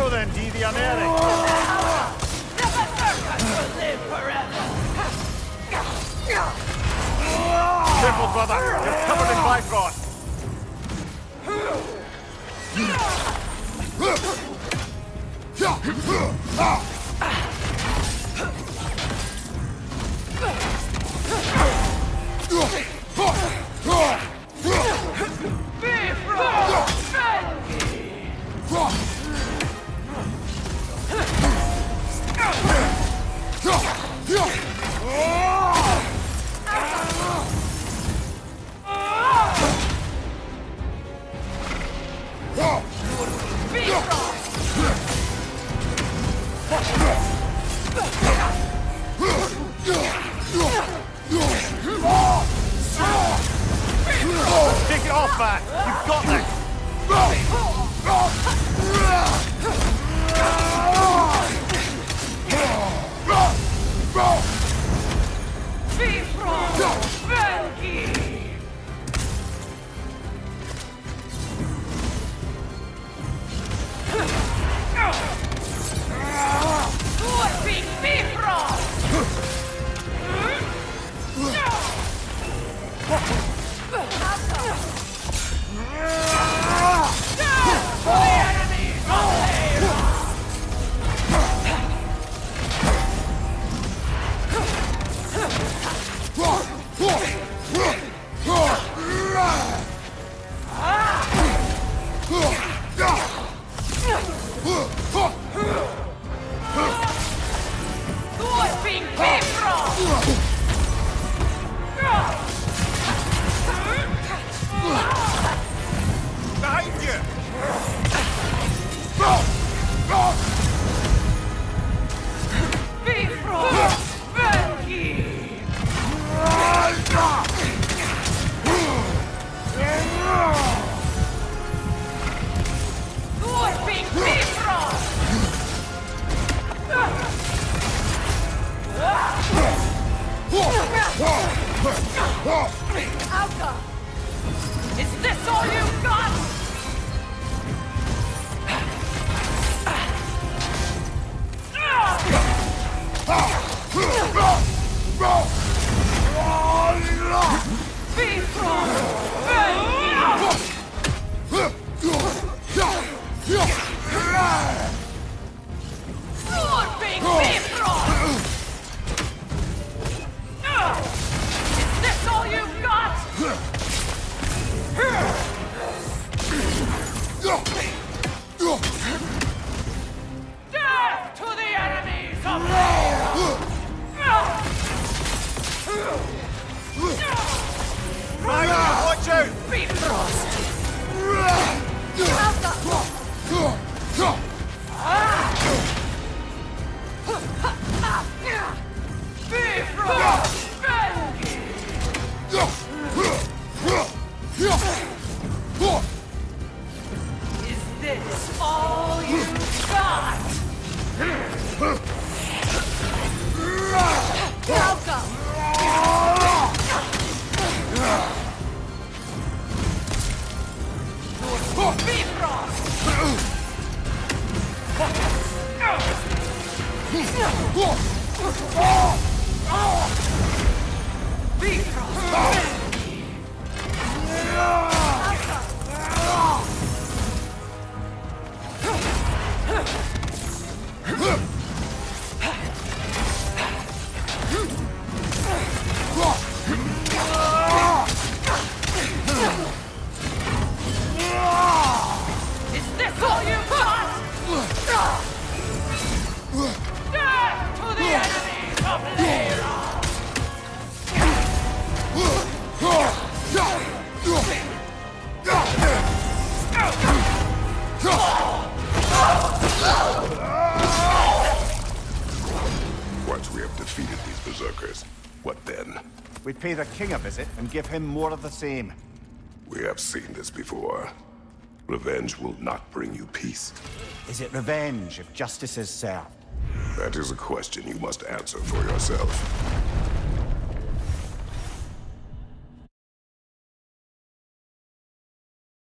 Skjóthendi the Unerring. The berserkers will live forever! Careful, brother. You're covered in Bifrost. Take it off, man. You've got this. Behind you! Alka! Is this all you've got? Is this all you've got? Death to the enemies of Ryan, watch out! Bifrost! Is this all you've got? Is this all you've got? Death to the enemies of Lyra! Once we have defeated these berserkers, what then? We pay the king a visit and give him more of the same. We have seen this before. Revenge will not bring you peace. Is it revenge if justice is served? That is a question you must answer for yourself.